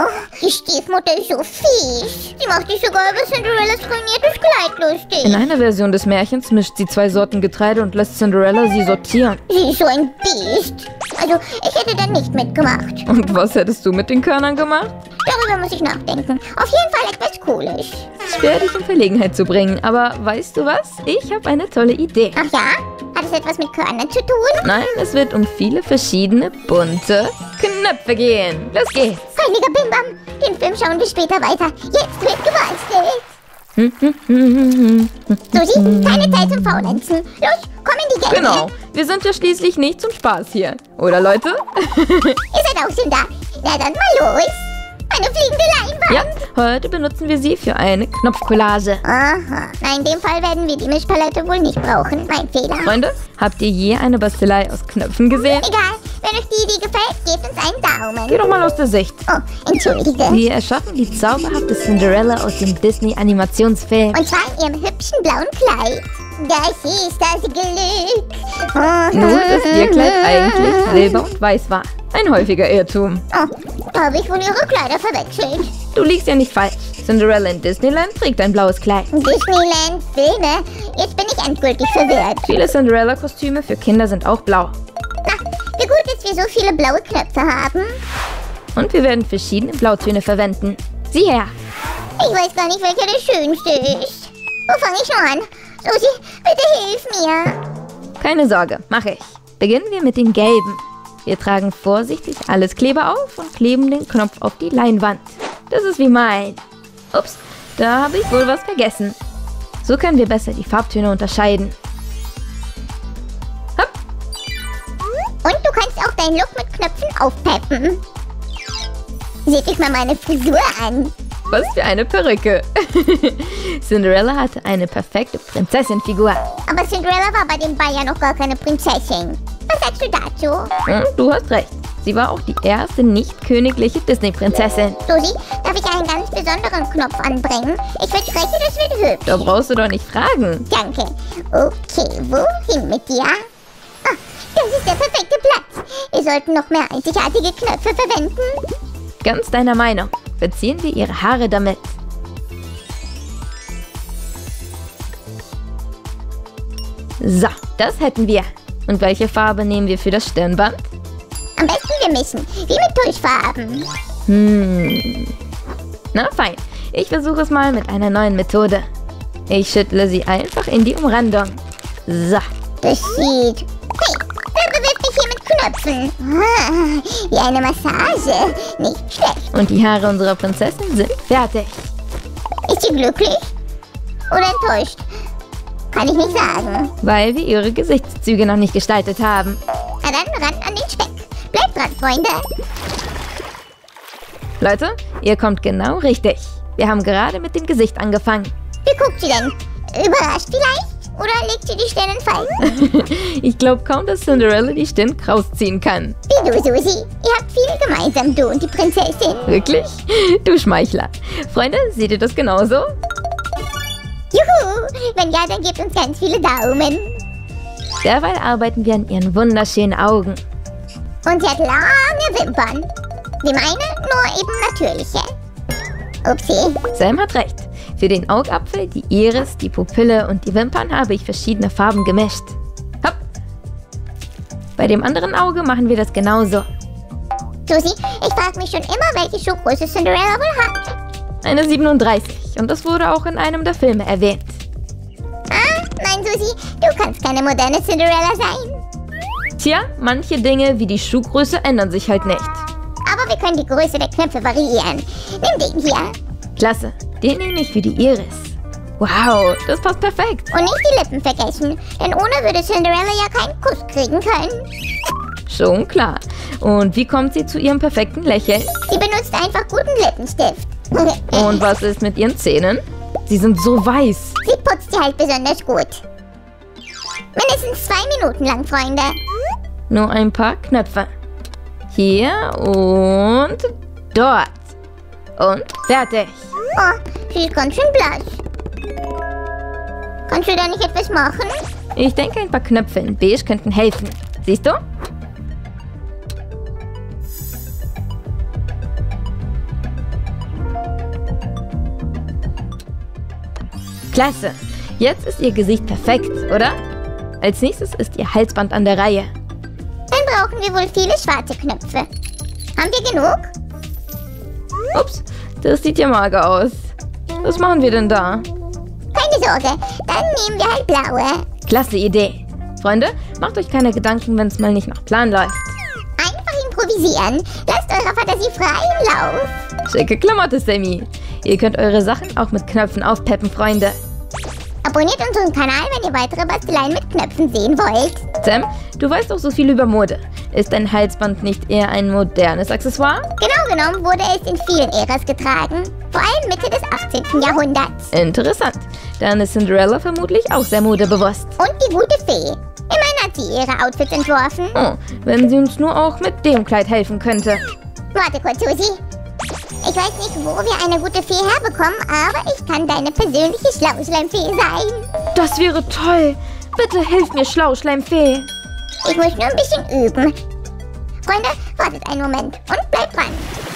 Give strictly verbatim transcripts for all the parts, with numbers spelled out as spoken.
die Stiefmutter ist so fies. Sie macht sich sogar über Cinderellas trainiertes Kleid lustig. In einer Version des Märchens mischt sie zwei Sorten Getreide und lässt Cinderella sie sortieren. Sie ist so ein Biest. Also, ich hätte da nicht mitgemacht. Und was hättest du mit den Körnern gemacht? Darüber muss ich nachdenken. Auf jeden Fall etwas Cooles. Schwer, dich in Verlegenheit zu bringen, aber weißt du was? Ich habe eine tolle Idee. Ach ja? Hat es etwas mit Körnern zu tun? Nein, es wird um viele verschiedene bunte Knöpfe gehen. Los geht's. Heiliger Bimbam, den Film schauen wir später weiter. Jetzt wird gebastelt. Susi, keine Zeit zum Faulenzen. Los, komm in die Gänge. Genau, wir sind ja schließlich nicht zum Spaß hier. Oder, Leute? Ihr seid auch schon da. Na dann mal los. Eine fliegende Leinwand. Ja, heute benutzen wir sie für eine Knopfcollage. Aha, na in dem Fall werden wir die Mischpalette wohl nicht brauchen. Mein Fehler. Freunde, habt ihr je eine Bastelei aus Knöpfen gesehen? Egal, wenn euch die Idee gefällt, gebt uns einen Daumen. Geh doch mal aus der Sicht. Oh, entschuldige. Wir erschaffen die zauberhafte Cinderella aus dem Disney-Animationsfilm. Und zwar in ihrem hübschen blauen Kleid. Das ist das Glück. Oh. Nur, dass ihr Kleid eigentlich silber und weiß war. Ein häufiger Irrtum. Oh, da habe ich wohl ihre Kleider verwechselt. Du liegst ja nicht falsch. Cinderella in Disneyland trägt ein blaues Kleid. Disneyland, Filme. Jetzt bin ich endgültig verwirrt. Viele Cinderella-Kostüme für Kinder sind auch blau. Na, wie gut, dass wir so viele blaue Knöpfe haben. Und wir werden verschiedene Blautöne verwenden. Sieh her. Ich weiß gar nicht, welcher der schönste ist. Wo fange ich noch an? Susi, bitte hilf mir. Keine Sorge, mache ich. Beginnen wir mit den gelben. Wir tragen vorsichtig alles Kleber auf und kleben den Knopf auf die Leinwand. Das ist wie mein. Ups, da habe ich wohl was vergessen. So können wir besser die Farbtöne unterscheiden. Hopp. Und du kannst auch deinen Look mit Knöpfen aufpeppen. Seht euch mal meine Frisur an. Was für eine Perücke. Cinderella hatte eine perfekte Prinzessin-Figur. Aber Cinderella war bei den Bayern noch gar keine Prinzessin. Was sagst du dazu? Hm, du hast recht. Sie war auch die erste nicht königliche Disney-Prinzessin. Susi, darf ich einen ganz besonderen Knopf anbringen? Ich verspreche, das wird hübsch. Da brauchst du doch nicht fragen. Danke. Okay, wohin mit dir? Ah, das ist der perfekte Platz. Wir sollten noch mehr einzigartige Knöpfe verwenden. Ganz deiner Meinung. Verziehen wir ihre Haare damit. So, das hätten wir. Und welche Farbe nehmen wir für das Stirnband? Am besten wir mischen, wie mit Tuschfarben. Hm. Na fein, ich versuche es mal mit einer neuen Methode. Ich schüttle sie einfach in die Umrandung. So. Das sieht... Hey, wer bewegt mich hier mit Knöpfen? Ah, wie eine Massage. Nicht schlecht. Und die Haare unserer Prinzessin sind fertig. Ist sie glücklich? Oder enttäuscht? Kann ich nicht sagen. Weil wir ihre Gesichtszüge noch nicht gestaltet haben. Na dann ran an den Speck. Bleibt dran, Freunde. Leute, ihr kommt genau richtig. Wir haben gerade mit dem Gesicht angefangen. Wie guckt sie denn? Überrascht vielleicht? Oder legt sie die Stirn in Falten? Ich glaube kaum, dass Cinderella die Stirn krausziehen kann. Wie du, Susi. Ihr habt viel gemeinsam, du und die Prinzessin. Wirklich? Du Schmeichler. Freunde, seht ihr das genauso? Juhu! Wenn ja, dann gebt uns ganz viele Daumen. Derweil arbeiten wir an ihren wunderschönen Augen. Und sie hat lange Wimpern. Wie meine, nur eben natürliche. Upsi. Sam hat recht. Für den Augapfel, die Iris, die Pupille und die Wimpern habe ich verschiedene Farben gemischt. Hopp! Bei dem anderen Auge machen wir das genauso. Susi, ich frage mich schon immer, welche Schuhgröße Cinderella wohl hat. Eine siebenunddreißig. Und das wurde auch in einem der Filme erwähnt. Ah, nein, Susi, du kannst keine moderne Cinderella sein. Tja, manche Dinge wie die Schuhgröße ändern sich halt nicht. Aber wir können die Größe der Knöpfe variieren. Nimm den hier. Klasse, den nehme ich für die Iris. Wow, das passt perfekt. Und nicht die Lippen vergessen, denn ohne würde Cinderella ja keinen Kuss kriegen können. Schon klar. Und wie kommt sie zu ihrem perfekten Lächeln? Sie benutzt einfach guten Lippenstift. Und was ist mit ihren Zähnen? Sie sind so weiß. Sie putzt sie halt besonders gut. Mindestens zwei Minuten lang, Freunde. Nur ein paar Knöpfe. Hier und dort. Und fertig. Oh, sie ist ganz schön blass. Kannst du da nicht etwas machen? Ich denke, ein paar Knöpfe in beige könnten helfen. Siehst du? Klasse. Jetzt ist Ihr Gesicht perfekt, oder? Als nächstes ist Ihr Halsband an der Reihe. Dann brauchen wir wohl viele schwarze Knöpfe. Haben wir genug? Ups, das sieht ja mager aus. Was machen wir denn da? Keine Sorge, dann nehmen wir halt blaue. Klasse Idee. Freunde, macht euch keine Gedanken, wenn es mal nicht nach Plan läuft. Einfach improvisieren. Lasst eurer Fantasie freien Lauf. Schicke Klamotte, Sammy. Ihr könnt eure Sachen auch mit Knöpfen aufpeppen, Freunde. Abonniert unseren Kanal, wenn ihr weitere Basteleien mit Knöpfen sehen wollt. Sam, du weißt doch so viel über Mode. Ist ein Halsband nicht eher ein modernes Accessoire? Genau genommen wurde es in vielen Äras getragen. Vor allem Mitte des achtzehnten Jahrhunderts. Interessant. Dann ist Cinderella vermutlich auch sehr modebewusst. Und die gute Fee. Immerhin hat sie ihre Outfits entworfen. Oh, wenn sie uns nur auch mit dem Kleid helfen könnte. Warte kurz, Susi. Ich weiß nicht, wo wir eine gute Fee herbekommen, aber ich kann deine persönliche Schlauschleimfee sein. Das wäre toll. Bitte hilf mir, Schlauschleimfee. Ich muss nur ein bisschen üben. Freunde, wartet einen Moment und bleibt dran.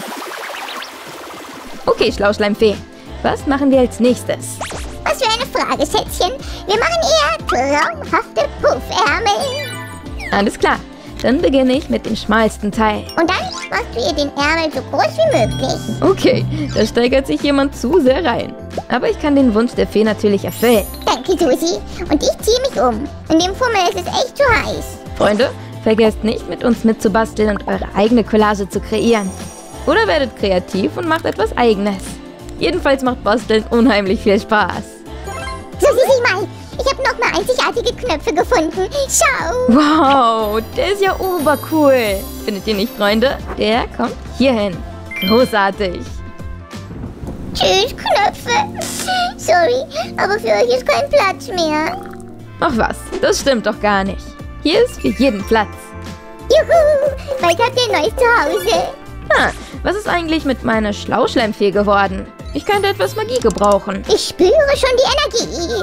Okay, Schlauschleimfee. Was machen wir als nächstes? Was für eine Frage, Schätzchen. Wir machen eher traumhafte Puffärmel. Alles klar. Dann beginne ich mit dem schmalsten Teil. Und dann machst du ihr den Ärmel so groß wie möglich. Okay, da steigert sich jemand zu sehr rein. Aber ich kann den Wunsch der Fee natürlich erfüllen. Danke, Susi. Und ich ziehe mich um. In dem Fummel ist es echt zu heiß. Freunde, vergesst nicht, mit uns mitzubasteln und eure eigene Collage zu kreieren. Oder werdet kreativ und macht etwas Eigenes. Jedenfalls macht Basteln unheimlich viel Spaß. Susi, sieh mal. Ich habe nochmal einzigartige Knöpfe gefunden. Schau. Wow, der ist ja obercool. Findet ihr nicht, Freunde? Der kommt hierhin. Großartig. Tschüss, Knöpfe. Sorry, aber für euch ist kein Platz mehr. Ach was, das stimmt doch gar nicht. Hier ist für jeden Platz. Juhu, bald habt ihr ein neues Zuhause. Ah, was ist eigentlich mit meiner Schlauschleimfee geworden? Ich könnte etwas Magie gebrauchen. Ich spüre schon die Energie.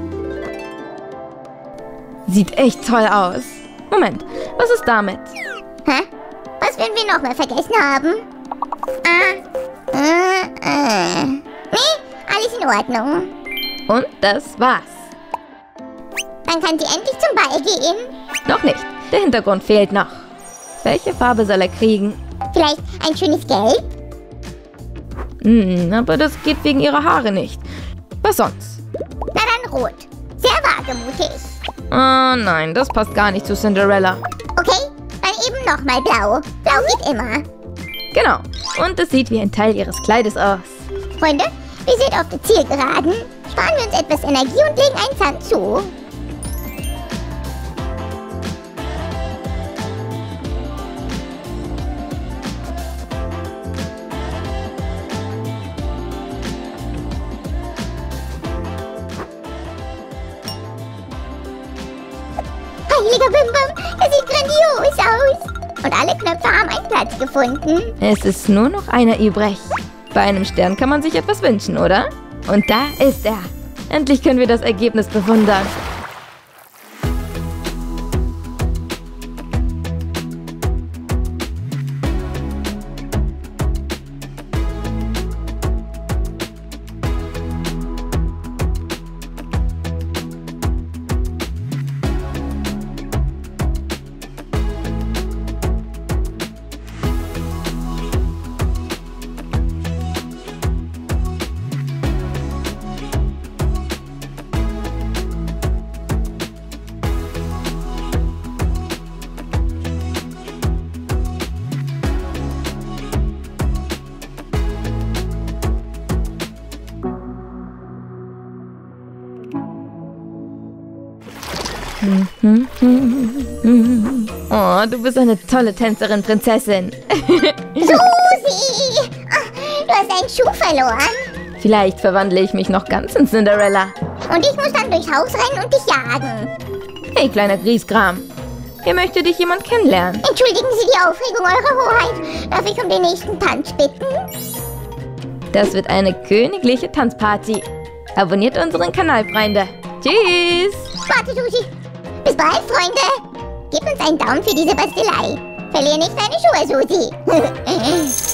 Sieht echt toll aus. Moment, was ist damit? Hä? Was werden wir nochmal vergessen haben? Ah, äh, äh. Nee, alles in Ordnung. Und das war's. Dann kann sie endlich zum Ball gehen. Noch nicht. Der Hintergrund fehlt noch. Welche Farbe soll er kriegen? Vielleicht ein schönes Gelb? Hm, aber das geht wegen ihrer Haare nicht. Was sonst? Na dann rot. Sehr wagemutig. Oh nein, das passt gar nicht zu Cinderella. Okay, dann eben nochmal blau. Blau geht immer. Genau. Und es sieht wie ein Teil ihres Kleides aus. Freunde, wir sind auf der Zielgeraden. Sparen wir uns etwas Energie und legen einen Zahn zu. Heiliger Bimbam, das sieht grandios aus. Und alle Knöpfe haben einen Platz gefunden. Es ist nur noch einer übrig. Bei einem Stern kann man sich etwas wünschen, oder? Und da ist er. Endlich können wir das Ergebnis bewundern. Oh, du bist eine tolle Tänzerin, Prinzessin. Susi! Oh, du hast einen Schuh verloren. Vielleicht verwandle ich mich noch ganz in Cinderella. Und ich muss dann durchs Haus rennen und dich jagen. Hey, kleiner Griesgram. Hier möchte dich jemand kennenlernen. Entschuldigen Sie die Aufregung, Eure Hoheit. Darf ich um den nächsten Tanz bitten? Das wird eine königliche Tanzparty. Abonniert unseren Kanal, Freunde. Tschüss! Warte, Susi. Bis bald, Freunde. Gib uns einen Daumen für diese Bastelei. Verlier nicht deine Schuhe, Susi.